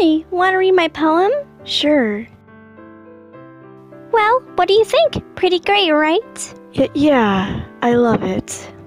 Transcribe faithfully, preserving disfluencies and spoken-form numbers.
DONEE, want to read my poem? Sure. Well, what do you think? Pretty great, right? Y yeah, I love it.